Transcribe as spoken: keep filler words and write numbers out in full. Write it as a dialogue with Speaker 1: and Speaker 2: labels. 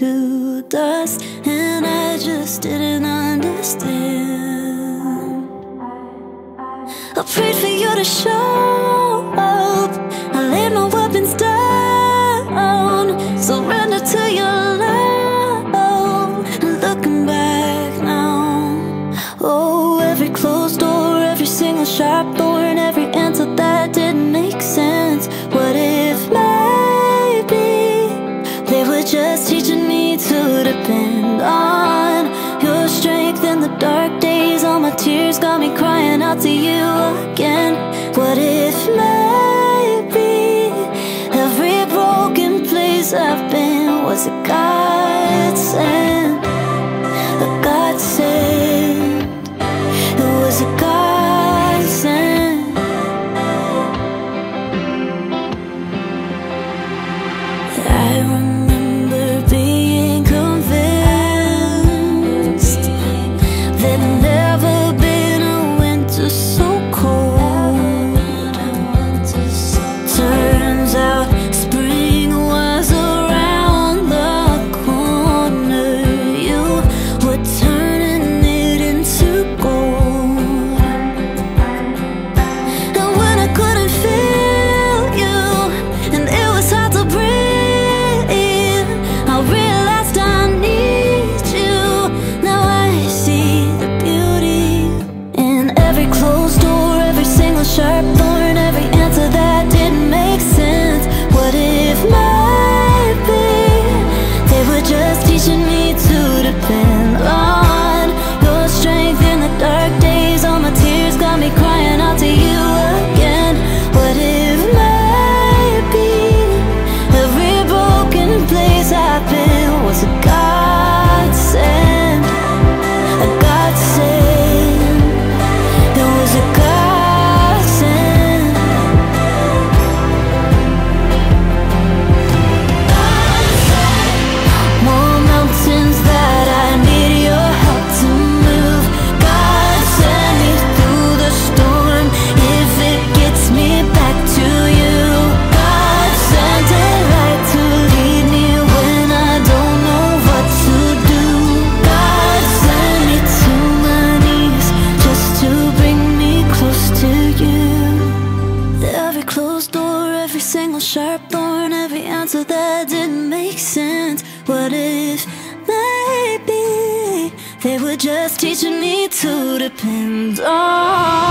Speaker 1: to dust, and I just didn't understand. I prayed for you to show up. I laid my weapons down, surrender to your love. Looking back now, oh, every closed door, every single sharp thorn, every answer that didn't make sense. What if maybe they were just teaching me to depend on your strength in the dark days? All my tears got me crying out to you again. What if maybe every broken place I've been was a godsend? A godsend. It was a godsend. I remember being convinced there'd never been a winter so cold. Turns out spring was around the corner. You were turning it into gold. And when I couldn't feel you and it was hard to breathe, I realized I need you. Now I see the beauty in every closed door, every single sharp thorn, every answer that didn't make sense. What if maybe they were just teaching me to depend on your strength in the dark days? All my tears got me crying out to you again. What if maybe every broken place I've been was a godsend? A godsend. It was a godsend. More mountains that I need your help to move. God send me through the storm if it gets me back to you. God send a light to lead me when I don't know what to do. God send me to my knees just to bring me close to you. Every closed door, every single sharp thorn, every answer that didn't make sense. What if maybe they were just teaching me to depend on